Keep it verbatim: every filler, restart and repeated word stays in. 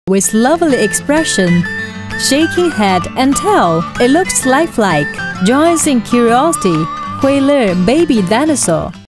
with lovely expression, shaking head and tail. It looks lifelike. Joins in curiosity. Whaler baby dinosaur.